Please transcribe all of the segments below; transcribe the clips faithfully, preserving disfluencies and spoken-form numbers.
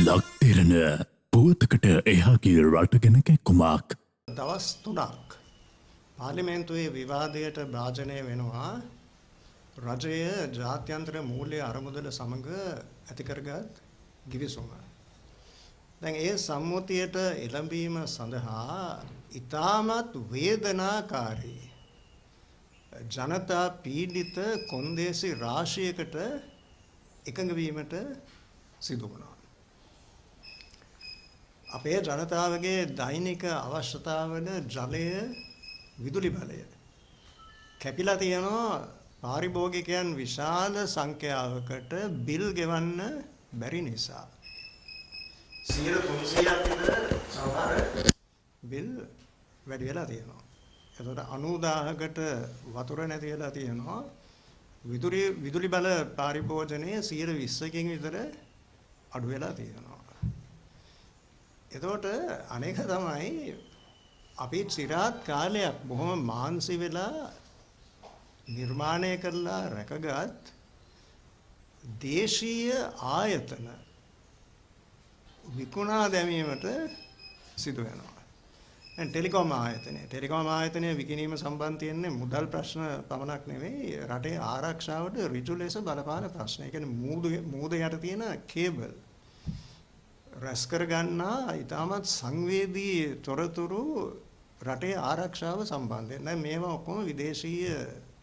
ලක් දෙරණ පුවතකට එහාගේ රට ගැන කැක්කුමක්. දවස් තුනක් පාර්ලිමේන්තුවේ විවාදයට භාජනය වෙනවා රජය ජාත්‍යන්තර මූල්‍ය අරමුදල සමග ඇති කරගත් ගිවිසුම. දැන් ඒ සම්මුතියට එළඹීම සඳහා ඉතාමත් වේදනාකාරී ජනතා පීඩිත කොන්දේසි රාශියකට එකඟ වීමට සිදු වුණා. අපේ ජනතාවගේ දෛනික අවශ්‍යතාවන ජලය විදුලි බලය කැපිලා තියෙනවා පාරිභෝගිකයන් විශාල සංඛ්‍යාවකට බිල් ගෙවන්න බැරි නිසා. සියයට තුන්සියයක් විතර සමහර බිල් වැඩි වෙලා තියෙනවා. එතකොට අනූදාහකට වතුර නැති වෙලා තියෙනවා. විදුලි විදුලි බල පරිභෝජනයේ සියයට විස්සකින් විතර අඩු වෙලා තියෙනවා. එතකොට අනේක තමයි අපි চিරාත් කාලයක් බොහොම මාන්සි වෙලා නිර්මාණය කරලා රැකගත් දේශීය ආයතන විකුණා දැමීමට සිදු වෙනවා. දැන් ටෙලිකොම් ආයතනය ටෙලිකොම් ආයතනය විකිණීම සම්බන්ධයෙන් මුදල් ප්‍රශ්න පමණක් නෙවෙයි රටේ ආරක්ෂාවට ඍජු ලෙස බලපාන ප්‍රශ්න. ඒ කියන්නේ මූද මූද යට තියෙන කේබල් රැස් කර ගන්නා ඉතාමත් සංවේදී තොරතුරු රටේ ආරක්ෂාව සම්බන්ධයෙන්. දැන් මේවා ඔක්කොම විදේශීය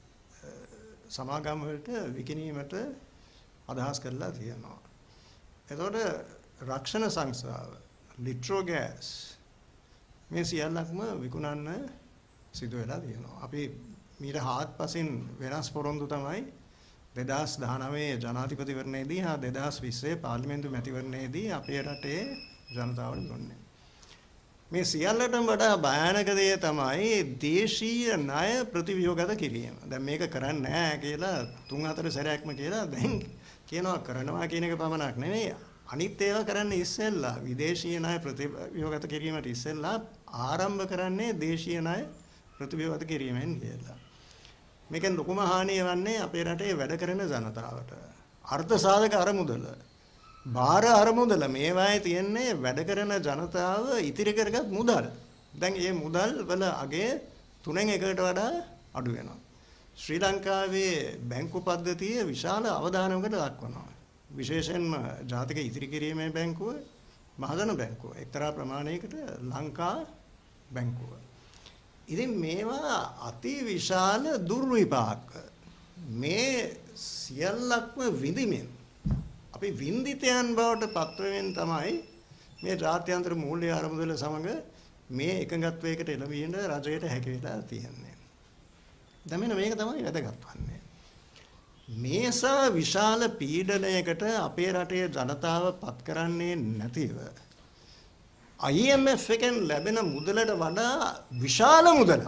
සමාගම් වලට විකිණීමට අදහස් කරලා තියෙනවා. එතකොට රක්ෂණ සංස්ථාව ලිට්‍රෝ ගෑස් මේ සියල්ලක්ම විකුණන්න සිදු වෙලා තියෙනවා. අපි මීට හාත්පසින් වෙනස් පොරොන්දු තමයි දෙදහස් දහනවය ජනාධිපතිවරණයේදී හා දෙදහස් විස්සේ පාර්ලිමේන්තු මැතිවරණයේදී අපේ රටේ ජනතාවට දුන්නේ. මේ සියල්ලටම වඩා භයානක දේ තමයි දේශීය ණය ප්‍රතිව්‍යුහගත කිරීම. දැන් මේක කරන්නේ නැහැ කියලා තුන් හතර සැරයක්ම කියලා දැන් කියනවා කරනවා කියන එක පමණක් නෙවෙයි අනිත් ඒවා කරන්න ඉස්සෙල්ලා විදේශීය ණය ප්‍රතිව්‍යුහගත කිරීමට ඉස්සෙල්ලා ආරම්භ කරන්නේ දේශීය ණය ප්‍රතිව්‍යුහගත කිරීමෙන් කියලා. මේකෙන් ලොකුම හානිය වන්නේ අපේ රටේ වැඩ කරන ජනතාවට. අර්ථ සාධක අරමුදල, බාහිර අරමුදල මේවායේ තියෙන්නේ වැඩ කරන ජනතාව ඉතිරි කරගත් මුදල්. දැන් මේ මුදල් වල අගය තුනෙන් එකකට වඩා අඩු වෙනවා. ශ්‍රී ලංකාවේ බැංකු පද්ධතිය විශාල අවධානයකට ලක්වනවා. විශේෂයෙන්ම ජාතික ඉතිරි කිරීමේ බැංකුව, මහජන බැංකුව, එක්තරා ප්‍රමාණයකට ලංකා බැංකුව. ඉතින් මේවා අති විශාල දුර්විපාක. මේ සියල්ලක්ම විඳිමින් අපි විඳිතයන් බවට පත්වෙමින් තමයි මේ ජාත්‍යන්තර මූල්‍ය අරමුදල සමග මේ එකඟත්වයකට එළඹීම රජයට හැකි වෙලා තියෙන්නේ. දැන් මෙන්න මේක තමයි වැදගත් වන්නේ. මේසා විශාල පීඩනයකට අපේ රටේ ජනතාව පත් කරන්නේ නැතිව I M F එකෙන් ලැබෙන මුදලට වඩා විශාල මුදලක්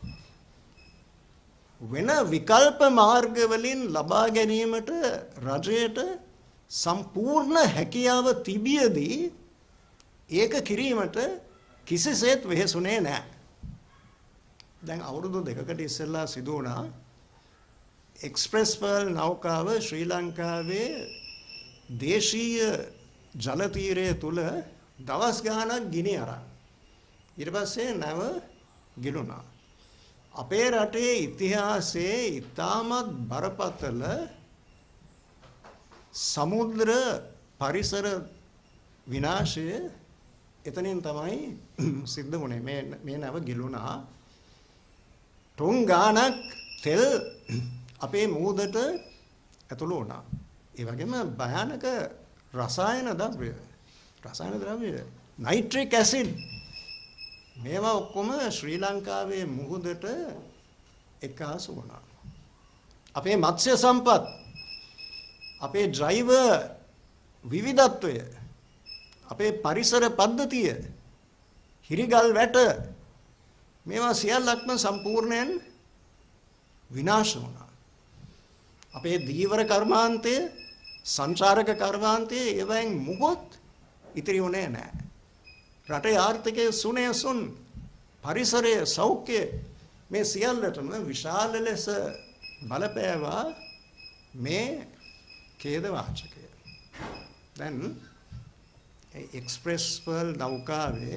වෙන විකල්ප මාර්ග වලින් ලබා ගැනීමට රජයට සම්පූර්ණ හැකියාව තිබියදී ඒක කිරීමට කිසිසේත් වෙහෙසුනේ නැහැ. දැන් අවුරුදු දෙකකට ඉස්සෙල්ලා සිදු වුණා එක්ස්ප්‍රෙස් පර්ල් නෞකාව ශ්‍රී ලංකාවේ දේශීය ජල තීරය තුල දවස් ගාණක් ගිනි අරන් ඊට පස්සේ නැව ගිලුණා. අපේ රටේ ඉතිහාසයේ ඉතාමත් බරපතල සමුද්‍ර පරිසර විනාශය එතනින් තමයි සිද්ධ වුණේ. මේ මේ නැව ගිලුණා. ටොන් ගාණක් තෙල් අපේ මූදට ඇතුළු වුණා. ඒ වගේම භයානක රසායන ද්‍රව්‍ය රසායන ද්‍රව්‍ය නයිට්‍රික් ඇසිඩ් මේවා ඔක්කොම ශ්‍රී ලංකාවේ මුහුදට එක්කාසු වුණා. අපේ මත්ස්‍ය සම්පත්, අපේ ජෛව විවිධත්වය, අපේ පරිසර පද්ධතිය, හිරිගල් වැට මේවා සියල්ලක්ම සම්පූර්ණයෙන් විනාශ වුණා. අපේ දීවර කර්මාන්තය, සංචාරක කර්මාන්තය ඒවෙන් මුකුත් ඉතිරි වුණේ නැහැ. රටේ ආර්ථිකයේ සුනේ සුන්, පරිසරයේ සෞඛ්‍ය මේ සියල්ලටම විශාල ලෙස බලපෑවා මේ ඛේද වාචකය. දැන් එක්ස්ප්‍රෙස් පර්ල් නෞකාවේ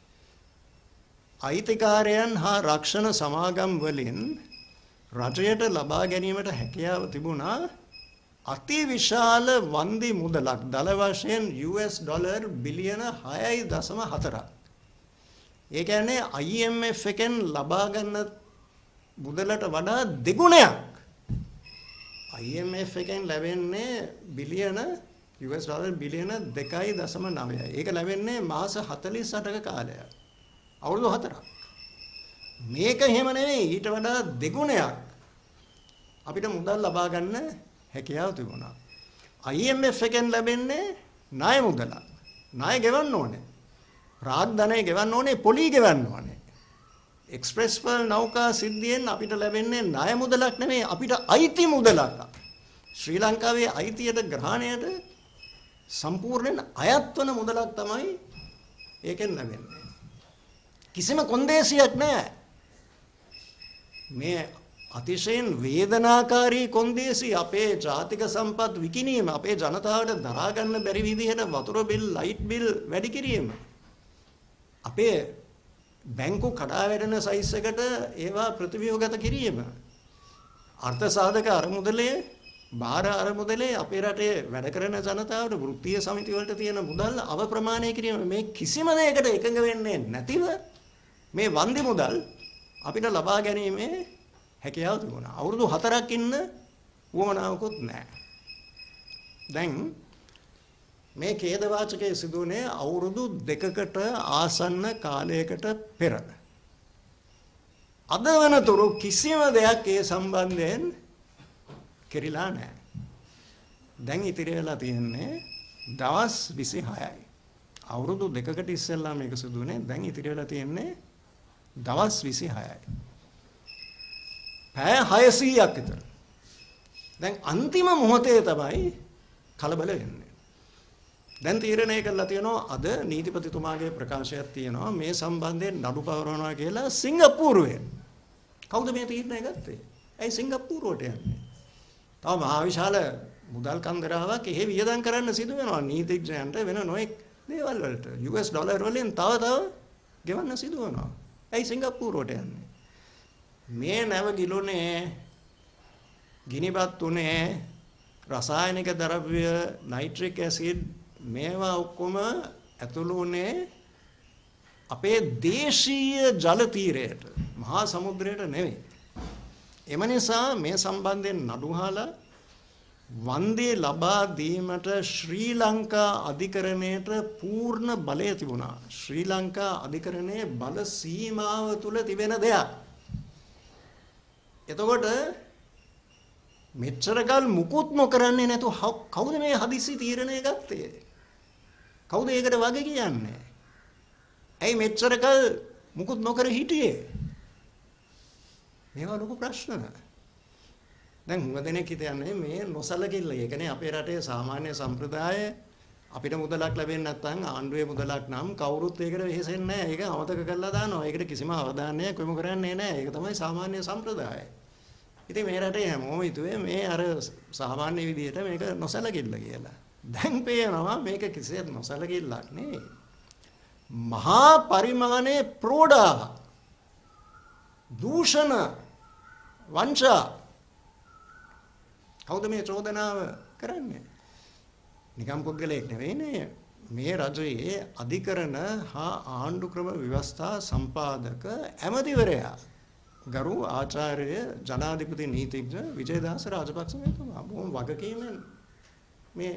අයිතිකාරයන් හා රක්ෂණ සමාගම් වලින් රජයට ලබා ගැනීමට හැකියාව තිබුණා අති විශාල වන්දි මුදලක් දල වශයෙන් යු එස් ඩොලර් බිලියන හයයි දශම හතරක්. ඒ කියන්නේ I M F එකෙන් ලබා ගන්න මුදලට වඩා දෙගුණයක් I M F එකෙන් ලැබෙන්නේ බිලියන යු එස් ඩොලර් බිලියන දෙකයි දශම නවයයි. ඒක ලැබෙන්නේ මාස හතළිස් අටක කාලයක්. අවුරුදු හතරක්. මේක එහෙම නෙවෙයි ඊට වඩා දෙගුණයක් අපිට මුදල් ලබා ගන්න හැකියාව තිබුණා. I M F එකෙන් ලැබෙන්නේ ණය මුදලක්. ණය ගෙවන්න ඕනේ. රාජධානිය ගෙවන්න ඕනේ, පොලි ගෙවන්න ඕනේ. එක්ස්ප්‍රෙස් පර්ල් නෞකා සිද්ධියෙන් අපිට ලැබෙන්නේ ණය මුදලක් නෙමෙයි අපිට අයිති මුදලක්. ශ්‍රී ලංකාවේ අයිතියට ග්‍රහණයට සම්පූර්ණයෙන් අයත් වන මුදලක් තමයි ඒකෙන් ලැබෙන්නේ. කිසිම කොන්දේසියක් නැහැ. මේ අතිශයින් වේදනාකාරී කොන්දේසි අපේ ජාතික සම්පත් විකිණීම අපේ ජනතාවට දරා ගන්න බැරි විදිහට වතුර බිල්, ලයිට් බිල් වැඩි කිරීම. අපේ බැංකු කඩා වැටෙන සයිස් එකට ඒවා ප්‍රතිව්‍යුහගත කිරීම. අර්ථ සාධක අරමුදලේ, බාහිර අරමුදලේ අපේ රටේ වැඩ කරන ජනතාවට වෘත්තීය සමිති වලට තියෙන මුදල් අවප්‍රමාණය කිරීම මේ කිසිම දෙයකට එකඟ වෙන්නේ නැතිව මේ වන්දි මුදල් අපිට ලබා ගැනීමේ හැකියාව තිබුණා. අවුරුදු හතරක් ඉන්න උවමනාවකුත් නැහැ. දැන් මේ ඛේදවාචකයේ සිදුවන්නේ අවුරුදු දෙකකට ආසන්න කාලයකට පෙර. අද වෙනතුරු කිසිම දෙයක් ඒ සම්බන්ධයෙන් කෙරිලා නැහැ. දැන් ඉතිරි වෙලා තියෙන්නේ දවස් විසිහයයි. අවුරුදු දෙකකට ඉස්සෙල්ලා මේක සිදුවන්නේ. දැන් ඉතිරි වෙලා තියෙන්නේ දවස් විසිහයයි. පැය හයසීයක් විතර. දැන් අන්තිම මොහොතේ තමයි කලබල වෙන්නේ. දැන් තීරණය කළා තියෙනවා අද නීතිපතිතුමාගේ ප්‍රකාශයක් තියෙනවා මේ සම්බන්ධයෙන් නඩු පවරනවා කියලා සිංගප්පූරුවෙන්. කවුද මේ තීරණය ගත්තේ? ඇයි සිංගප්පූරුවට යන්නේ? තව මහා විශාල මුදල් කන්දරාවක් එහෙ වියදම් කරන්න සිදු වෙනවා නීතිඥයන්ට වෙන නොඑක් දේවල් වලට. යු එස් ඩොලර් වලින් තව තව ගෙවන්න සිදු වෙනවා. ඇයි සිංගප්පූරුවට යන්නේ? මේ නැව ගිලුනේ ගිනිපත් උනේ රසායනික ද්‍රව්‍ය නයිට්‍රික් ඇසිඩ් මේවා ඔක්කොම ඇතුළු උනේ අපේ දේශීය ජල තීරයට මහා සමුද්‍රයට නෙවෙයි. එම නිසා මේ සම්බන්ධයෙන් නඩුහලා වන්දේ ලබා දීමට ශ්‍රී ලංකා අධිකරණයට පූර්ණ බලය තිබුණා. ශ්‍රී ලංකා අධිකරණයේ බල සීමාව තුල තිබෙන දෙයක්. එතකොට මෙච්චරකල් මුකුත් නොකරන්නේ නැතු කවුද මේ හදිසි තීරණය ගත්තේ? කවුද ඒකට වගේ කියන්නේ? ඇයි මෙච්චරකල් මුකුත් නොකර හිටියේ? මේවා ලොකු ප්‍රශ්න. දැන් හුඟ දෙනෙක් හිතන්නේ මේ නොසලකිල්ල. ඒ කියන්නේ අපේ රටේ සාමාන්‍ය සම්ප්‍රදාය අපිට මුදලක් ලැබෙන්නේ නැත්නම් ආණ්ඩුවේ මුදලක් නම් කවුරුත් ඒකට වෙහෙසෙන්නේ නැහැ. ඒක අමතක කරලා දානවා. ඒකට කිසිම අවධානයක් යොමු කරන්නේ නැහැ. ඒක තමයි සාමාන්‍ය සම්ප්‍රදාය. ඉතින් මේ රටේ හැමෝම හිතුවේ මේ අර සාමාන්‍ය විදිහට මේක නොසලකිල්ල කියලා. දැන් පේනවා මේක කිසිසේත් නොසලකිල්ලක් නෙවෙයි. මහා පරිමාණයේ ප්‍රෝඩා දූෂණ වංචා කවුද මේ චෝදනාව කරන්නේ? නිකම් පුද්ගලයෙක් නෙවෙයිනේ. මේ රජයේ අධිකරණ හා ආණ්ඩු ක්‍රම ව්‍යවස්ථා සම්පාදක ඇමතිවරයා ගරු ආචාර්ය ජනාධිපති නීතිඥ විජේදාස රාජපක්ෂ මහත්මයා බොහොම වගකීමෙන් මේ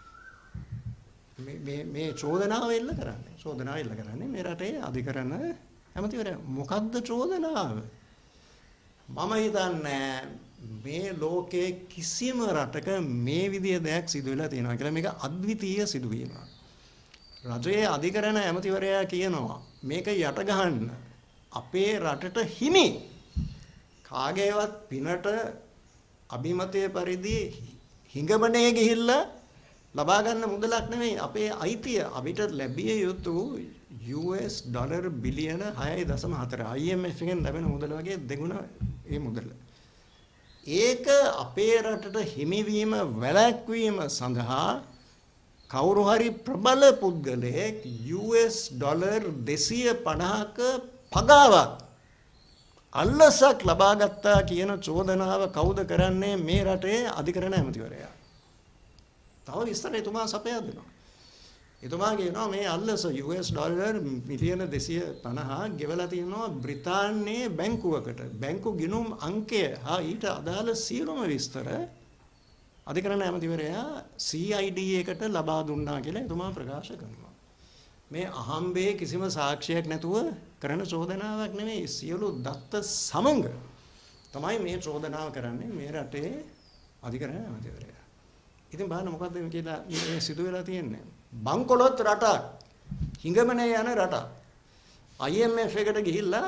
මේ මේ චෝදනාව එල්ල කරන්නේ. චෝදනාව එල්ල කරන්නේ මේ රටේ අධිකරණ ඇමතිවරයා. මොකද්ද චෝදනාව? මම හිතන්නේ මේ ලෝකයේ කිසිම රටක මේ විදිය දෙයක් සිදු වෙලා තියෙනවා කියලා. මේක අද්විතීය සිදුවීමක්. රජයේ අධිකරණ ඇමතිවරයා කියනවා මේක යට ගහන්න අපේ රටට හිමි කාගේවත් පිනට අභිමතයේ පරිදි හිඟබනේ ගිහිල්ලා ලබා ගන්න මුදලක් නෙමෙයි අපේ අයිතිය. අපිට ලැබිය යුතු යු එස් ඩොලර් බිලියන හයයි දශම හතර I M F එකෙන් ලැබෙන මුදල වගේ දෙගුණ ඒ මුදල. ඒක අපේ රටට හිමිවීම වැළැක්වීම සඳහා කවුරු හරි ප්‍රබල පුද්ගලයෙක් යූ එස් ඩොලර් දෙසිය පනහක පගාවක් අල්ලසක් ලබා ගත්තා කියන චෝදනාව කවුද කරන්නේ මේ රටේ අධිකරණ ඇමතිවරයා. තව විස්තර එතුමා සපයා දෙනවා. එතුමා කියනවා මේ අල්ලස යූ එස් ඩොලර් මිලියන දෙසිය පනහ ගෙවලා තියෙනවා බ්‍රිතාන්‍යයේ බැංකුවකට. බැංකු ගිණුම් අංකය හා ඊට අදාළ සියලුම විස්තර අධිකරණ ඇමතිවරයා සී අයි ඩී එකට ලබා දුන්නා කියලා එතුමා ප්‍රකාශ කරනවා. මේ අහම්බේ කිසිම සාක්ෂියක් නැතුව කරන චෝදනාවක් නෙමෙයි, සියලු දත්ත සමග තමයි මේ චෝදනාව කරන්නේ මේ රටේ අධිකරණ ඇමතිවරයා. ඉතින් බලන්න මොකද්ද මේ කියලා මේ සිදු වෙලා තියෙන්නේ. බංකොලොත් රටක්, හිඟමනේ යන රටක් අයි එම් එෆ් එකට ගිහිල්ලා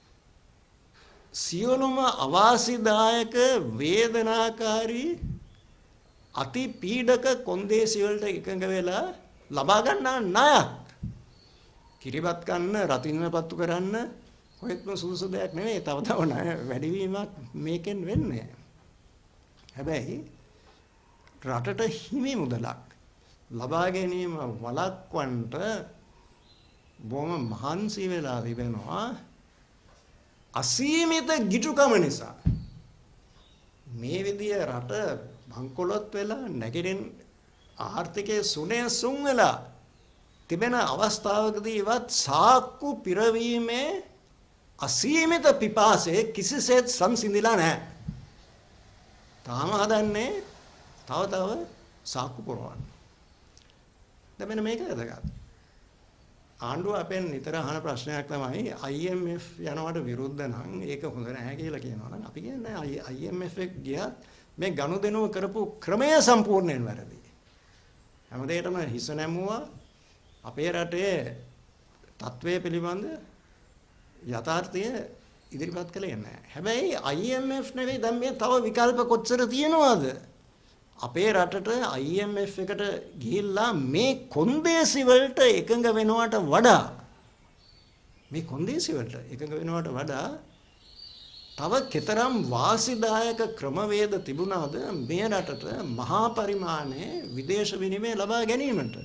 සියලුම අවාසිදායක වේදනාකාරී අති පීඩක කොන්දේසි වලට එකඟ වෙලා ලබා ගන්නා ණයක් කිරිබත් කන්න රතින්න පත්තු කරන්න කොහෙත්ම සුදුසු දෙයක් නෙවෙයි. තව තව ණය වැඩිවීමක් මේකෙන් වෙන්නේ. හැබැයි රටට හිමි මුදලක් ලබා ගැනීම වළක්වන්නට බොහොම මහන්සි වෙලා තිබෙනවා. අසීමිත ගිජුකම නිසා මේ විදිය රට බංකොලොත් වෙලා නැගෙනින් ආර්ථිකයේ සුනේ සුන් වෙලා තිබෙන අවස්ථාවකදීවත් සාක්කු පිරවීමේ අසීමිත පිපාසය කිසිසේත් සංසිඳිලා නැහැ. තාම හදන්නේ තව තව සාක්කු පුරවන්න. දැන් මෙන්න මේක වැදගත්. ආණ්ඩුව අපෙන් නිතර අහන ප්‍රශ්නයක් තමයි අයි එම් එෆ් යනවට විරුද්ධ නම් ඒක හොඳ නැහැ කියලා කියනවා නම් අපි කියන්නේ අයි එම් එෆ් එක ගියත් මේ ගනුදෙනුව කරපු ක්‍රමය සම්පූර්ණයෙන් වැරදි. හැමදේටම හිස නැමුවා අපේ රටේ තත්වයේ පිළිබඳ යථාර්ථය ඉදිරිපත් කළේ නැහැ. හැබැයි අයි එම් එෆ් නෙවෙයි දැන් මේ තව විකල්ප කොච්චර තියෙනවද? අපේ රටට අයි එම් එෆ් එකට ගිහිල්ලා මේ කොන්දේසි වලට එකඟ වෙනවට වඩා මේ කොන්දේසි වලට එකඟ වෙනවට වඩා තව කෙතරම් වාසිදායක ක්‍රමවේද තිබුණාද මේ රටට මහා පරිමාණයේ විදේශ විනිමය ලබා ගැනීමට?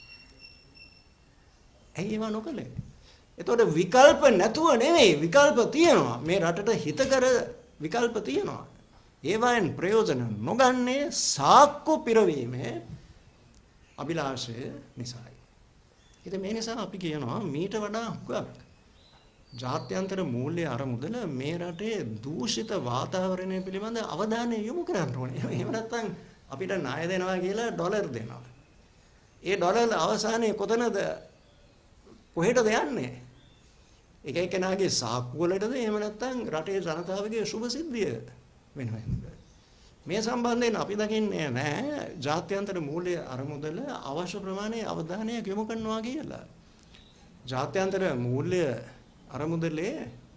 ඇයි ඒව නොකළේ? එතකොට විකල්ප නැතුව නෙවෙයි, විකල්ප තියෙනවා. මේ රටට හිතකර විකල්ප තියෙනවා. ඒවායින් ප්‍රයෝජන නොගන්නේ සාක්කු පිරවීමේ අභිලාෂය නිසායි. ඉතින් මේ නිසා අපි කියනවා මීට වඩා හුඟක් ජාත්‍යන්තර මූල්‍ය අරමුදල මේ රටේ දූෂිත වාතාවරණය පිළිබඳ අවධානය යොමු කරන්න ඕනේ. එහෙම නැත්නම් අපිට ණය දෙනවා කියලා ඩොලර් දෙනවා. ඒ ඩොලර් අවසානයේ කොතනද කොහෙටද යන්නේ? එක එකනාගේ සාක්කු වලටද එහෙම නැත්නම් රටේ ජනතාවගේ සුභ සිද්ධිය වෙනවද? මේ සම්බන්ධයෙන් අපි දකින්නේ නැහැ ජාත්‍යන්තර මූල්‍ය අරමුදල අවශ්‍ය ප්‍රමාණයේ අවධානයක් යොමු කරනවා කියලා. ජාත්‍යන්තර මූල්‍ය අරමුදලේ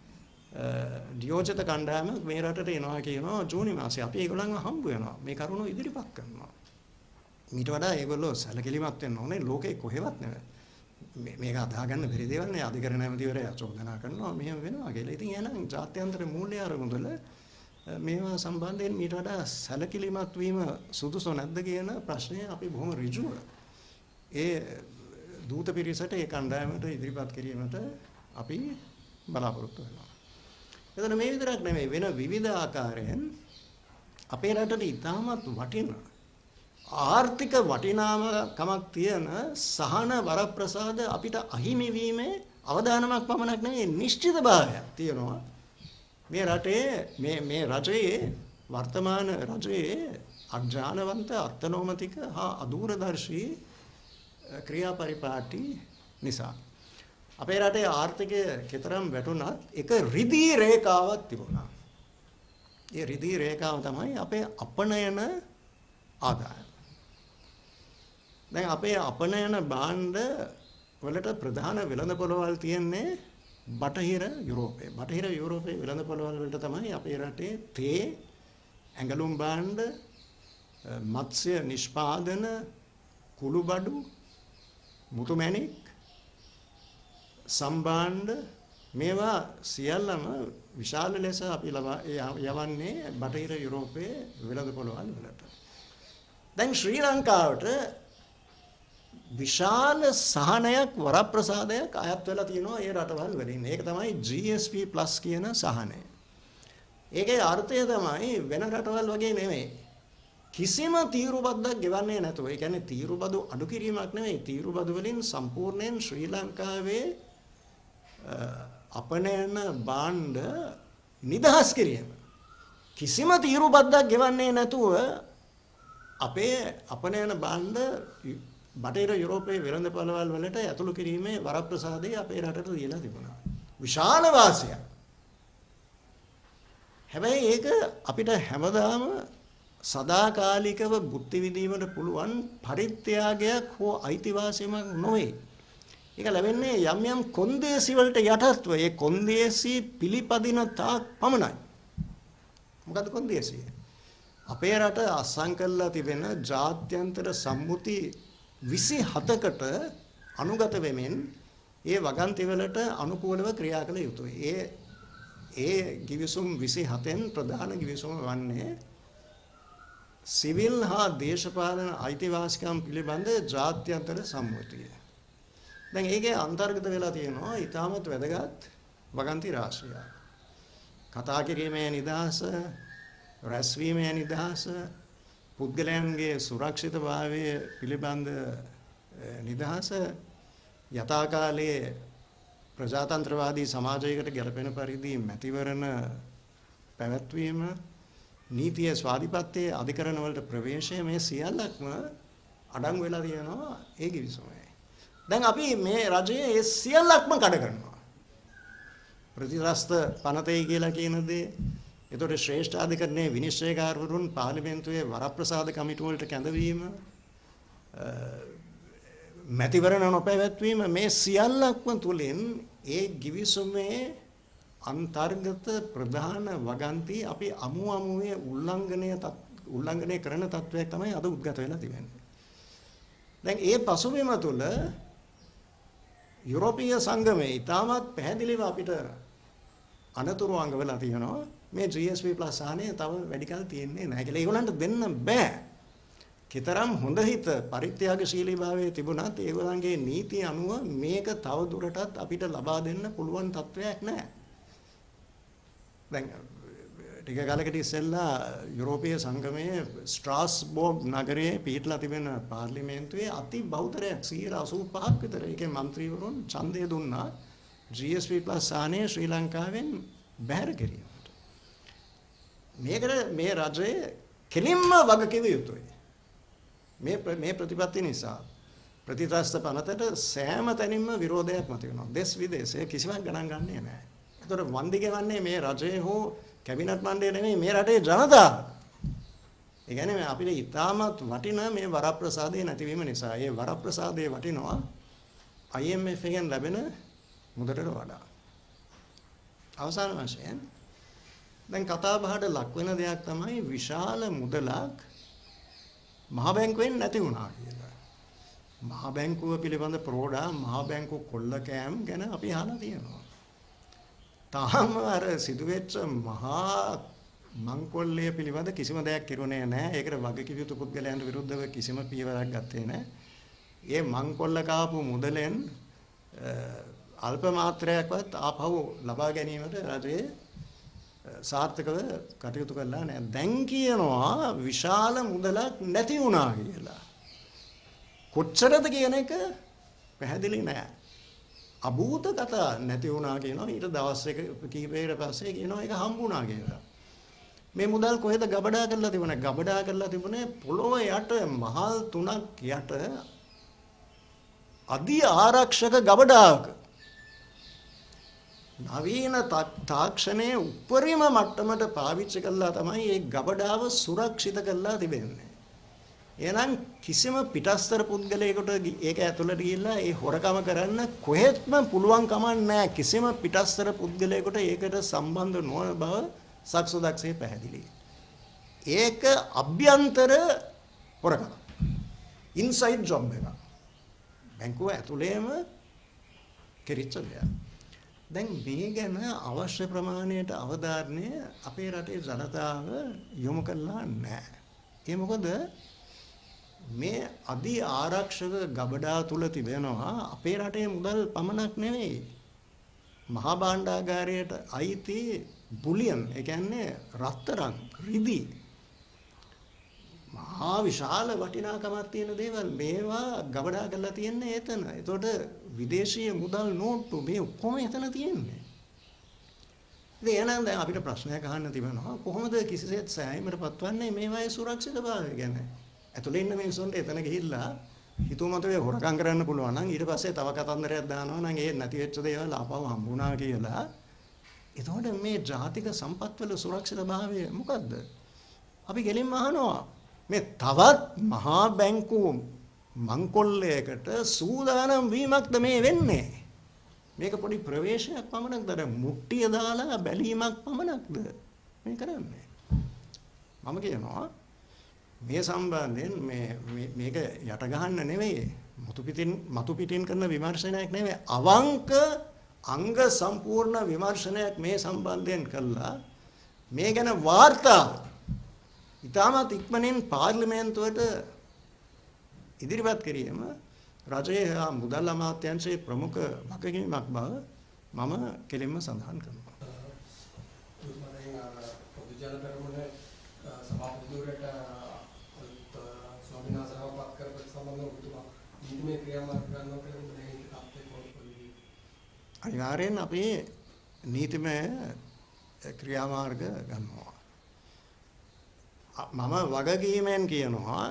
නියෝජිත කණ්ඩායමක් මේ රටට එනවා කියනවා ජූනි මාසේ. අපි ඒගොල්ලන්ව හම්බ වෙනවා. මේ කරුණු ඉදිරිපත් කරනවා. ඊට වඩා ඒගොල්ලෝ සැලකිලිමත් වෙන්න ඕනේ ලෝකේ කොහෙවත් නෙවෙයි. මේක අදා ගන්න බැරි දේවල් නේ. අධිකරණ ඇමතිවරයා චෝදනා කරනවා මෙහෙම වෙනවා කියලා. ඉතින් එහෙනම් ජාත්‍යන්තර මූල්‍ය අරමුදල මේවා සම්බන්ධයෙන් ඊට වඩා සැලකිලිමත් වීම සුදුසු නැද්ද කියන ප්‍රශ්නය අපි බොහොම ඍජුව ඒ දූත පිරිසට ඒ කණ්ඩායමට ඉදිරිපත් කිරීමට අපි බලාපොරොත්තු වෙනවා. එතන මේ විතරක් නෙමෙයි වෙන විවිධ ආකාරයෙන් අපේ රටට ඉතාමත් වටිනා ආර්ථික වටිනාකමක් තියෙන සහන වරප්‍රසාද අපිට අහිමි වීමේ අවදානමක් පමණක් නෙමෙයි නිශ්චිතභාවයක් තියෙනවා. මේ රටේ මේ මේ රජයේ වර්තමාන රජයේ අඥානවන්ත අත්නෝමතික හා අදූරදර්ශී ක්‍රියාපරිපාටි නිසා අපේ රටේ ආර්ථිකය කෙතරම් වැටුණත් එක රිදී රේඛාවක් තිබුණා. ඒ රිදී රේඛාව තමයි අපේ අපනයන ආදායම. දැන් අපේ අපනයන භාණ්ඩ වලට ප්‍රධාන වෙළඳපොළවල් තියෙන්නේ බටහිර යුරෝපයේ. බටහිර යුරෝපයේ වෙළඳපොළවල් වලට තමයි අපේ රටේ තේ, ඇඟලුම් භාණ්ඩ, මත්ස්‍ය නිෂ්පාදන, කුළුබඩු, මුතුමැණික්, සම්භාණ්ඩ මේවා සියල්ලම විශාල ලෙස අපි යවන්නේ බටහිර යුරෝපයේ වෙළඳපොළවල් වලට. දැන් ශ්‍රී ලංකාවට විශාල සහනයක් වරප්‍රසාදයක් අයත් වෙලා තියෙනවා ඒ රටවල් වලින්. ඒක තමයි G S P plus කියන සහනය. ඒකේ අර්ථය තමයි වෙන රටවල් වගේ නෙමෙයි. කිසිම තීරුබද්දක් ගෙවන්නේ නැතුව. ඒ කියන්නේ තීරුබදු අඩු කිරීමක් නෙමෙයි. තීරුබදු වලින් සම්පූර්ණයෙන් ශ්‍රී ලංකාවේ අපනයන භාණ්ඩ නිදහස් කිරීම. කිසිම තීරුබද්දක් ගෙවන්නේ නැතුව අපේ අපනයන භාණ්ඩ බටහිර යුරෝපයේ වෙළඳපළවල් වලට ඇතුළු කිරීමේ වරප්‍රසාදය අපේ රටට දීලා තිබුණා. විශාල වාසියක්. හැබැයි ඒක අපිට හැමදාම සදාකාලිකව බුද්ධ විඳීමට පුළුවන් පරිත්‍යාගයක් හෝ අයිතිවාසිකමක් නොවේ. ඒක ලැබෙන්නේ යම් යම් කොන්දේසි වලට යටත්ව. ඒ කොන්දේසි පිළිපදින තාක් පමණයි. මොකද කොන්දේසිය? අපේ රට අත්සන් කරලා තිබෙන ජාත්‍යන්තර සම්මුති විසිහතකට අනුගත වෙමින් ඒ වගන්ති වලට අනුකූලව ක්‍රියා කළ යුතුයි. ඒ ඒ ගිවිසුම් විසිහතෙන් ප්‍රධාන ගිවිසුම වන්නේ සිවිල් හා දේශපාලන අයිතිවාසිකම් පිළිබඳ ජාත්‍යන්තර සම්මුතිය. දැන් ඒකේ අන්තර්ගත වෙලා තියෙනවා ඊටමත් වැදගත් වගන්ති රාශියක්. කතා කිරීමේ නිදහස, රැස්වීමේ නිදහස, පුද්ගලයන්ගේ සුරක්ෂිතභාවය පිළිබඳ නිදහස, යථාකාලයේ ප්‍රජාතන්ත්‍රවාදී සමාජයකට ගැලපෙන පරිදි මැතිවරණ පැවැත්වීම, නීතිය ස්වාධිපත්‍යයේ අධිකරණ වලට ප්‍රවේශය, මේ සියල්ලක්ම අඩංගු වෙලා තියෙනවා ඒ ගිවිසුමේ. දැන් අපි මේ රජයේ ඒ සියල්ලක්ම කඩ කරනවා. ප්‍රතිරස්ත පනතේ කියලා කියන දේ, එතකොට ශ්‍රේෂ්ඨ අධිකරණයේ විනිශ්චයකාරවරුන් පාර්ලිමේන්තුවේ වරප්‍රසාද කමිටුව වලට කැඳවීම, මැතිවරණ නොපැවැත්වීම, මේ සියල්ලක්ම තුලින් ඒ ගිවිසුමේ අන්තර්ගත ප්‍රධාන වගන්ති අපි අමු අමුවේ උල්ලංඝනය උල්ලංඝනය කරන තත්වයක් තමයි අද උද්ගත වෙලා තිබෙන්නේ. දැන් ඒ පසුබිම තුළ යුරෝපීය සංගමයේ ඉතාමත් පැහැදිලිව අපිට අනතුරු අඟවලා තියෙනවා මේ G S P plus සාහනය තව වැඩි කල තියෙන්නේ නැහැ කියලා. ඒගොල්ලන්ට දෙන්න බෑ. කතරම් හොඳ හිත පරිත්‍යාගශීලීභාවයේ තිබුණත් ඒගොල්ලන්ගේ නීති අනුව මේක තව දුරටත් අපිට ලබා දෙන්න පුළුවන් තත්වයක් නැහැ. දැන් ටික කාලයකට ඉස්සෙල්ලා යුරෝපීය සංගමයේ ස්ට්‍රාස්බෝග් නගරයේ පිහිටලා තිබෙන පාර්ලිමේන්තුවේ අති බහුතරයක් සියයට අසූපහක් විතර ඒකේ മന്ത്രിවරුන් ඡන්දය දුන්නා G S P plus සාහනය ශ්‍රී ලංකාවෙන් බැහැර කිරීමට. මේකට මේ රජය කෙලින්ම වගකිව යුතුයි. මේ මේ ප්‍රතිපත්ති නිසා ප්‍රතිත්‍රස්ත පනතට සෑම තැනින්ම විරෝධයක් මතුවෙනවා. දෙස් විදේශයේ කිසිවක් ගණන් ගන්නේ නැහැ. ඒතකොට වන්දි ගෙවන්නේ මේ රජයේ හෝ කැබිනට් මණ්ඩලය නෙමෙයි, මේ රටේ ජනතාව. ඒ කියන්නේ අපිට ඉතාමත් වටින මේ වරප්‍රසාදේ නැතිවීම නිසා. ඒ වරප්‍රසාදේ වටිනවා I M F එකෙන් ලැබෙන මුදලට වඩා. අවසාන වශයෙන් දැන් කතා බහට ලක් වෙන දෙයක් තමයි විශාල මුදලක් මහ බැංකුවෙන් නැති වුණා කියලා. මහ බැංකුව පිළිබඳ ප්‍රෝඩා, මහ බැංකු කොල්ලකෑම් ගැන අපි අහලා තියෙනවා. තාම අර සිදුවෙච්ච මහා මංකොල්ලය පිළිබඳ කිසිම දෙයක් කෙරුණේ නැහැ. ඒකට වගකිව යුතු පුද්ගලයන්ට විරුද්ධව කිසිම පියවරක් ගත්තේ නැහැ. ඒ මංකොල්ල කාපු මුදලෙන් අල්ප මාත්‍රයක්වත් ආපහු ලබා ගැනීමට රජයේ සාර්ථකව කටයුතු කළා නැහැ. දැන් කියනවා විශාල මුදලක් නැති වුණා කියලා. කොච්චරද කියන එක පැහැදිලි නැහැ. අභූත කතා නැති වුණා කියනවා. ඊට දවස් එක කිහිපයකට පස්සේ කියනවා ඒක හම්බුණා කියලා. මේ මුදල් කොහෙද ගබඩා කරලා තිබුණේ? ගබඩා කරලා තිබුණේ පොළොව යට මහල් තුනක් යට අධි ආරක්ෂක ගබඩාවක. නවීන තාක්ෂණයේ උපරිම මට්ටමට පාවිච්චි කළා තමයි මේ ගබඩාව සුරක්ෂිත කරලා තිබෙන්නේ. එහෙනම් කිසිම පිටස්තර පුද්ගලයෙකුට ඒක ඇතුළට ගිහිල්ලා ඒ හොරකම කරන්න කොහෙත්ම පුළුවන් කමක් නැහැ. කිසිම පිටස්තර පුද්ගලයෙකුට ඒකට සම්බන්ධ නොවන බව සක්සුදක්සේ පැහැදිලි. ඒක අභ්‍යන්තර හොරකම. ඉන්සයිඩ් ජොබ් එක. බැංකුව ඇතුළේම කෙරිච්ච දෙයක්. දැන් මේ ගැන අවශ්‍ය ප්‍රමාණයට අවධානය අපේ රටේ ජනතාව යොමු කළා නැහැ. ඒ මොකද මේ අධි ආරක්ෂක ගබඩා තුල තිබෙනවා අපේ රටේ මුදල් පමණක් නෙවෙයි. මහා භාණ්ඩාගාරයට අයිති බුලියන්, ඒ කියන්නේ රත්තරන්, රිදි, මහා විශාල වටිනාකමක් තියෙන දේවල් මේවා ගබඩා කරලා තියන්නේ එතන. ඒතකොට විදේශීය මුදල් නෝට්ටු මේ ඔක්කොම එතන තියෙන්නේ. ඉතින් එහෙනම් දැන් අපිට ප්‍රශ්නයක් අහන්න තිබෙනවා කොහොමද කිසිසේත් සෑයීමට පත්වන්නේ මේවායේ සුරක්ෂිතභාවය ගැන. ඇතුලේ ඉන්න මිනිස්සුන්ට එතන ගිහිල්ලා හිතුවමතේ හොරකම් කරන්න පුළුවන් නම් ඊට පස්සේ තව කතන්දරයක් දානවා නම් ඒ නැති වෙච්ච දේවල් ආපහු හම්බුණා කියලා. එතකොට මේ ජාතික සම්පත්වල සුරක්ෂිතභාවය මොකද්ද? අපි ගෙලින්ම අහනවා මේ තවත් මහා බැංකු මංකොල්ලයකට සූදානම් වීමක්ද මේ වෙන්නේ? මේක පොඩි ප්‍රවේශයක් පමණක්ද? අර මුට්ටිය දාලා බැලීමක් පමණක්ද මේ කරන්නේ? මම කියනවා මේ සම්බන්ධයෙන් මේ මේක යට ගහන්න නෙවෙයි, මතු පිටින් මතු පිටින් කරන විමර්ශනයක් නෙවෙයි, අවංක අංග සම්පූර්ණ විමර්ශනයක් මේ සම්බන්ධයෙන් කළා. මේ ගැන වාර්තා ඉතාමත් ඉක්මනින් පාර්ලිමේන්තුවට ඉදිරිපත් කිරීම රජයේ මුදල් අමාත්‍යාංශයේ ප්‍රමුඛ වගකීමක් බව මම කෙලින්ම සඳහන් කරනවා. අනිවාර්යෙන් අපි නීතිමය ක්‍රියාමාර්ග ගන්නවා. මම වගකීමෙන් කියනවා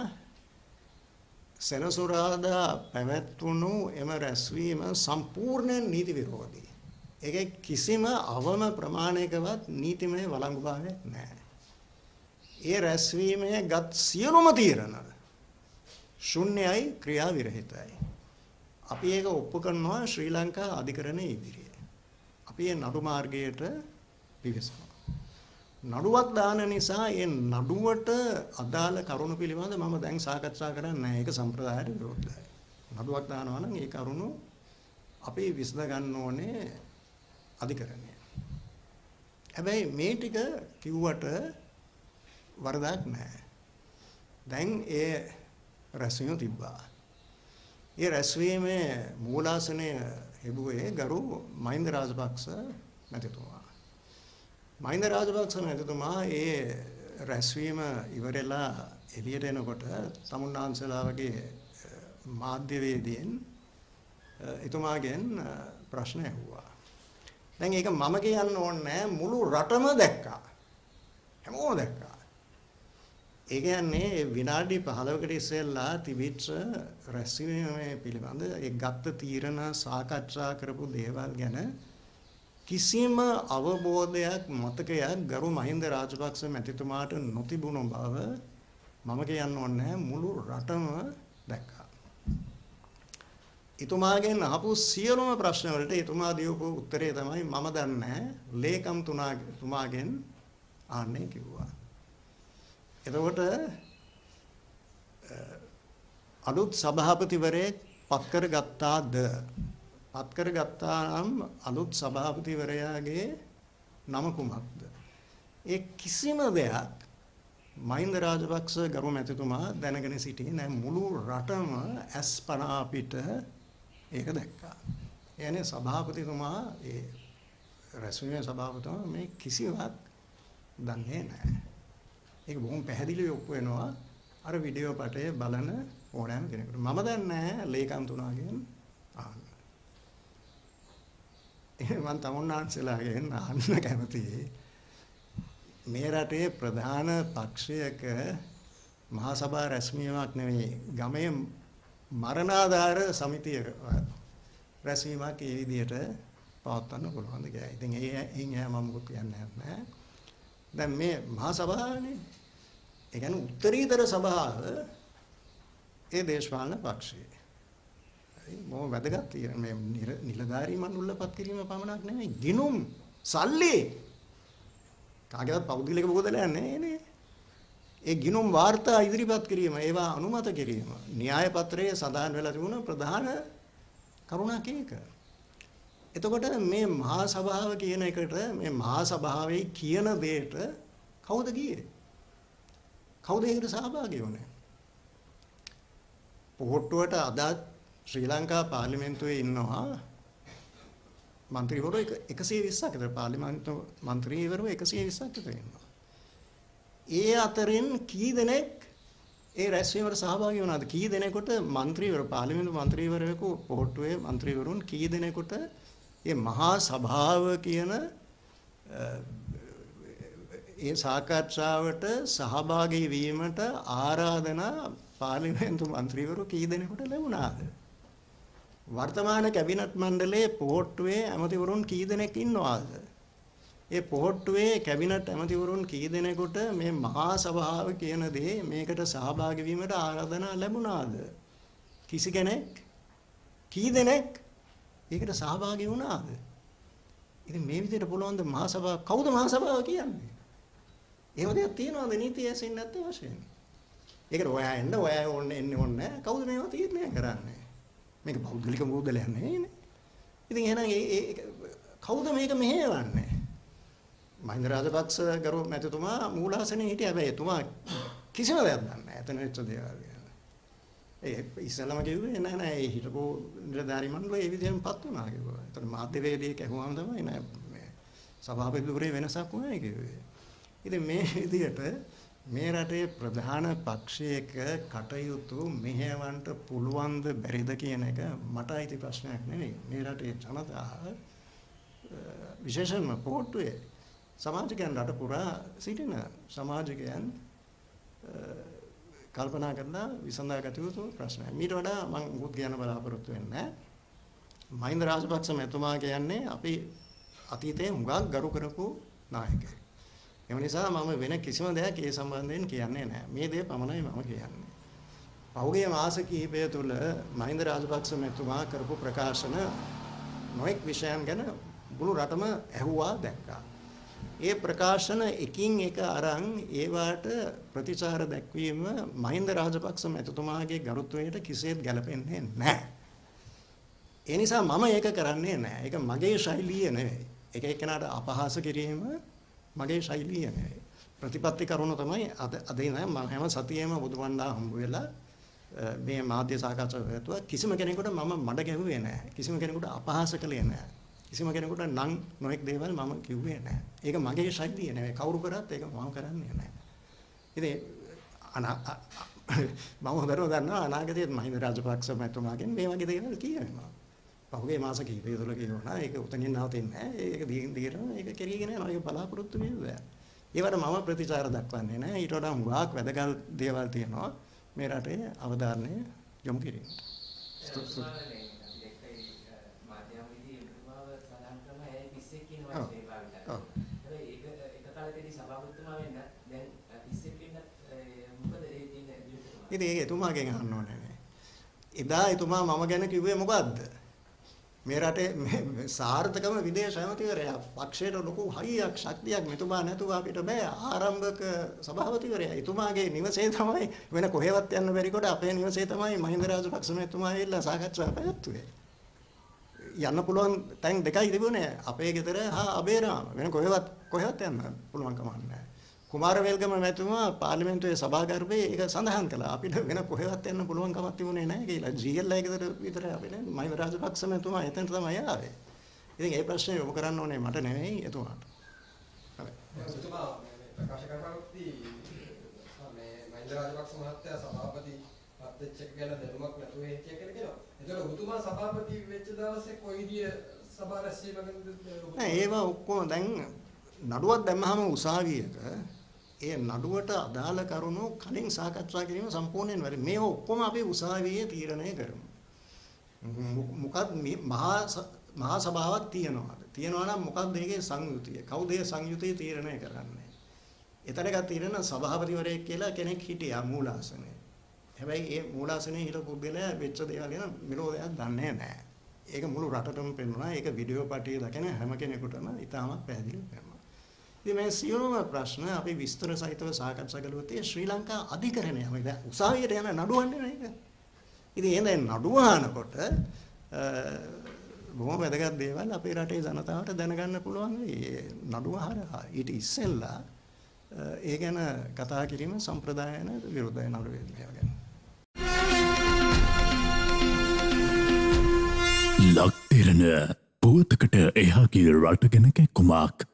සෙනසුරාදා පැවැත්වුණු එම රැස්වීම සම්පූර්ණයෙන් නීති විරෝධී. ඒකේ කිසිම අවම ප්‍රමාණයකවත් නීතිමය වළංගුභාවයක් නැහැ. ඒ රැස්වීමේ ගත් සියලුම තීරණ ශුන්‍යයි, ක්‍රියා විරහිතයි. අපි ඒක ඔප්පු කරනවා ශ්‍රී ලංකා අධිකරණයේ ඉදිරියේ. අපි මේ නඩු මාර්ගයට පිවිසනවා. නඩුවක් දාන නිසා ඒ නඩුවට අදාළ කරුණු පිළිබඳ මම දැන් සාකච්ඡා කරන්නේ නැහැ. ඒක සම්ප්‍රදායට විරුද්ධයි. නඩුවක් දානවා නම් ඒ කරුණු අපි විසඳ ගන්න ඕනේ අධිකරණය. හැබැයි මේ ටික කිව්වට වරදක් නැහැ. දැන් ඒ රැස්වීම තිබ්බා. ඒ රැස්වීමේ මූලාසනය හෙබුවේ ගරු මහින්ද රාජපක්ෂ මැතිතුමා. මහින්ද රාජපක්ෂ මැතිතුමා ඒ රැස්වීම ඉවරලා එළියට එනකොට තමුන්නාන්සලා වගේ මාධ්‍යවේදීන් එතුමාගෙන් ප්‍රශ්න ඇහුවා. දැන් ඒක මම කියන්න ඕනේ නැහැ, මුළු රටම දැක්කා. හැමෝම දැක්කා. ඒ කියන්නේ විනාඩි පහළොවකට ඉස්සෙල්ලා තිබිච්ච රැස්වීමේ පිළිබඳ ඒ ගත්ත තීරණ සාකච්ඡා කරපු දේවල් ගැන කිසිම අවබෝධයක් මතකයක් ගරු මහින්ද රාජපක්ෂ මැතිතුමාට නොතිබුණු බව මම කියන්න ඕනේ මුළු රටම දැක්කා. එතුමාගෙන් අහපු සියලුම ප්‍රශ්න වලට එතුමා දීපු උත්තරේ තමයි මම දන්නේ ලේකම් තුමාගෙන් ආන්නේ කිව්වා. එතකොට අලුත් සභාපතිවරයෙක් පත් කරගත්තාද? පත් කරගත්තා නම් අලුත් සභාපතිවරයාගේ නම කුමක්ද? ඒ කිසිම දෙයක් මහින්ද රාජපක්ෂ ගරු මැතිතුමා දැනගෙන සිටියේ නැහැ. මුළු රටම ඇස්පනා පිට ඒක දැක්කා. එයනේ සභාපතිතුමා ඒ රැස්වීමේ සභාපතිතුමා මේ කිසිවක් දන්නේ නැහැ. ඒක බොහොම පැහැදිලිව ඔප්පු වෙනවා අර වීඩියෝ පටය බලන ඕනෑම කෙනෙකුට. මම දන්නේ නැහැ ලේකම් තුනාගෙන් අහන්න. එහෙනම් මම තමුන්නාන්සලාගෙන් අහන්න කැමතියි. මේ රටේ ප්‍රධාන පක්ෂයක මහා සභා රැස්වීමක් නෙවෙයි, ගමේ මරණාධාර සමිතියක රැස්වීමක් ඒ විදිහට පවත්වන්න පුළුවන්ද කියලා. ඉතින් ඒ එයින් එහා මම මොකද කියන්නේ නැහැ. දැන් මේ මහා සභාවනේ, ඒ කියන්නේ උත්තරීතර සභාව ඒ දේශපාලන පක්ෂයේ. හරි මොම වැදගත් කියන මේ නිලධාරී මණ්ඩලපත් කිරීම පමණක් නෙමෙයි, ගිනුම් සල්ලි කාගේවත් පෞද්ගලික බෝධලයක් නෙවෙයි නේ. ඒ ගිනුම් වාර්තා ඉදිරිපත් කිරීම, ඒවා අනුමත කිරීම න්‍යාය පත්‍රයේ සඳහන් වෙලා තිබුණ ප්‍රධාන කරුණක් ඒක. එතකොට මේ මහා සභාව කියන එකට, මේ මහා සභාවේ කියන දෙයට කවුද ගියේ? කවුද ඒකට සහභාගී වුණේ? පොහොට්ටුවට අදාත් ශ්‍රී ලංකා පාර්ලිමේන්තුවේ ඉන්නවා මන්ත්‍රීවරු එකසිය විස්සක් විතර පාර්ලිමේන්තු මන්ත්‍රීවරු එකසිය විස්සක් විතර ඉන්නවා. ඒ අතරින් කී දෙනෙක් ඒ රැස්වීමට සහභාගී වුණාද? කී දෙනෙකුට මන්ත්‍රීවරු පාර්ලිමේන්තු මන්ත්‍රීවරයෙකු පොහොට්ටුවේ මන්ත්‍රීවරුන් කී දෙනෙකුට මේ මහා සභාව කියන ඒ සාකච්ඡාවට සහභාගී වීමට ආරාධනා පාර්ලිමේන්තු මන්ත්‍රීවරු කී දෙනෙකුට ලැබුණාද? වර්තමාන කැබිනට් මණ්ඩලයේ පොහොට්ටුවේ ඇමතිවරුන් කී දෙනෙක් ඉන්නවාද? ඒ පොහොට්ටුවේ කැබිනට් ඇමතිවරුන් කී දෙනෙකුට මේ මහා සභාව කියන දේ මේකට සහභාගී වීමට ආරාධනා ලැබුණාද? කිසි කෙනෙක් කී දෙනෙක් ඒකට සහභාගී වුණාද? ඉතින් මේ විදිහට පුළුවන් ද මහා සභාව කවුද මහා සභාව කියන්නේ? එහෙම දෙයක් තියනවාද නීතිය ඇසින් නැත්තේ වශයෙන්? ඒකට ඔයා එන්න ඔයා ඕන්නේ එන්නේ ඕන්නේ කවුද මේවා තීරණය කරන්නේ? මේක පෞද්ගලික මුදලයක් නෙවෙයිනේ. ඉතින් එහෙනම් ඒ කවුද මේක මෙහෙවන්නේ? මහින්ද රාජපක්ෂ ගරු මැතිතුමා මූලාසනේ හිටියා. හැබැයි එතුමා කිසිම දෙයක් දන්නේ නැහැ. එතන වෙච්ච දේවල් ගැන. ඒ ඉස්සෙල්ලාම කිව්වේ නෑ නෑ ඒ හිටපු නිලධාරී මණ්ඩලය ඒ විදිහෙන්පත් වුණා කිව්වා. එතන මාධ්‍යවේදියෙක් ඇහුවාම තමයි නෑ මේ සභාපතිවරේ වෙනසක් වුණා කිව්වේ. ඉතින් මේ විදිහට මේ රටේ ප්‍රධාන පක්ෂයක කටයුතු මෙහෙවන්න පුළුවන්ද බැරිද කියන එක මට අයිති ප්‍රශ්නයක් නෙවෙයි. මේ රටේ ජනතාව විශේෂයෙන්ම පොහොට්ටුවේ සමාජිකයන් රට පුරා සිටින සමාජිකයන් කල්පනා කරලා විසඳාගත යුතු ප්‍රශ්නයක්. මීට වඩා මම මුකුත් කියන්න බලාපොරොත්තු වෙන්නේ නැහැ. මහින්ද රාජපක්ෂ මෙතුමා කියන්නේ අපි අතීතයේ හුඟක් ගරු කරපු නායකයෙක්. ඒ නිසා මම වෙන කිසිම දෙයක් ඒ සම්බන්ධයෙන් කියන්නේ නැහැ. මේ දේ පමණයි මම කියන්නේ. පහුගිය මාස කිහිපය තුළ මහින්ද රාජපක්ෂ මෙතුමා කරපු ප්‍රකාශන නොඑක් විෂයන් ගැන මුළු රටම ඇහුවා දැක්කා. ඒ ප්‍රකාශන එකින් එක අරන් ඒවට ප්‍රතිචාර දැක්වීම මහින්ද රාජපක්ෂ මැතිතුමාගේ ගරුත්වයට කිසිසේත් ගැලපෙන්නේ නැහැ. ඒ නිසා මම ඒක කරන්නේ නැහැ. ඒක මගේ ශෛලිය නෙවෙයි. එක එක්කෙනාට අපහාස කිරීම මගේ ශෛලිය නෙවෙයි. ප්‍රතිපත්ති කරුණු තමයි අද අද ඉඳන් මම හැම සතියෙම බුදුවන්දා හම්බ වෙලා මේ මාධ්‍ය සාකච්ඡා කරතුවා කිසිම කෙනෙකුට මම මඩ ගැහුවේ නැහැ. කිසිම කෙනෙකුට අපහාස කළේ නැහැ. කිසිම කෙනෙකුට නම් නොඑක් දේවල් මම කිව්වේ නැහැ. ඒක මගේ ශෛලිය නෙවෙයි. කවුරු කරත් ඒක මම කරන්නේ නැහැ. ඉතින් මම හොඳටම දන්නවා අනාගතයේ මහින්ද රාජපක්ෂ මැතිතුමාගෙන් මේ වගේ දේවල් කියනවා. පහුගිය මාස කිහිපය තුළ කියනවා. ඒක උතනින් නවතින්නේ නැහැ. ඒක දිගින් දිගටම ඒක කෙරීගෙන යනවා. ඒක බලාපොරොත්තු වෙන්නේ. ඒවට මම ප්‍රතිචාර දක්වන්නේ නැහැ. ඊට වඩා හුඟක් වැදගත් දේවල් තියෙනවා මේ රටේ අවධානය යොමු කිරීමට. ඉතින් ඒක එතුමාගෙන් අහන්න ඕනේ නේ. එදා එතුමා මම ගැන කිව්වේ මොකද්ද? මේ රටේ සාර්ථකම විදේශ ඇමතිවරයා පක්ෂයට ලොකු හරියක් ශක්තියක් මෙතුමා නැතුව අපිට බෑ. ආරම්භක සභාපතිවරයා එතුමාගේ නිවසේ තමයි වෙන කොහෙවත් යන්න බැරි කොට අපේ නිවසේ තමයි මහින්ද රාජපක්ෂ මෙතුමා ඇවිල්ලා සාකච්ඡා පැවැත්වුවේ. යන්න පුළුවන් තැන් දෙකයි තිබුණේ. අපේ ගෙදර හා අබේරාම වෙන කොහෙවත් කොහෙවත් යන්න පුළුවන් කමක් නැහැ. කුමාරවේල්ගම මැතිතුමා පාර්ලිමේන්තුවේ සභාගර්භයේ ඒක සඳහන් කළා. අපිට වෙන කොහෙවත් යන්න පුළුවන් කමක් තිබුණේ නැහැ කියලා. ජී.එල් ගෙදර විතර අපි නේ මහින්ද රාජපක්ෂ මැතිතුමා එතන තමයි ආවේ. ඉතින් ඒ ප්‍රශ්නේ යොමු කරන්න ඕනේ මට නෙවෙයි එතුමාට. හරි. එතුමා ප්‍රකාශ කරනකොටදී මේ මහින්ද රාජපක්ෂ මහත්තයා සභාපති පත්වෙච්ච එක ගැන දැනුමක් නැතුව හිටිය කියලා කියනවා. ඒතකොට ඔබතුමා සභාපති වෙච්ච දවසේ කොයි විදිය සභා රැස්වීමකද? නෑ ඒවා ඔක්කොම දැන් නඩුවක් දැම්මහම උසාවියක ඒ නඩුවට අදාළ කරුණු කලින් සාකච්ඡා කිරීම සම්පූර්ණයෙන් වැරදි. මේ ඔක්කොම අපි උසාවියේ තීරණය කරමු. මොකක්ද මේ මහා මහා සභාවක් තියනවාද? තියනවා නම් මොකක්ද ඒකේ සංයුතිය? කවුද ඒ සංයුතිය තීරණය කරන්නේ? එතනක තීරණ සභාපතිවරයෙක් කියලා කෙනෙක් හිටියා මූලාසනේ. හැබැයි ඒ මූලාසනේ හිටපු පුද්ගලයා වෙච්ච දේවල් ගැන මෙලෝදයක් දන්නේ නැහැ. ඒක මුළු රටටම පෙන්වනවා. ඒක වීඩියෝ පාටිය දකින හැම කෙනෙකුටම ඉතාමත් පැහැදිලිව පෙන්වනවා. ඉතින් මේ සියලුම ප්‍රශ්න අපි විස්තර සහිතව සාකච්ඡා කළොත් ඒ ශ්‍රී ලංකා අධිකරණය අපි දැන් උසාවියට යන නඩුවන්නේ නේද? ඉතින් එහෙනම් නඩුව අහනකොට බොහොම වැදගත් දේවල් අපේ රටේ ජනතාවට දැනගන්න පුළුවන් වෙයි. නඩුව හරහා ඊට ඉස්සෙල්ලා ඒ ගැන කතා කිරීම සම්ප්‍රදායන විරුද්ධයි නඩුවේ මේවා ගැන. ලක් දෙරණ පුවතකට එහාගේ රට ගැන කැක්කුමක්.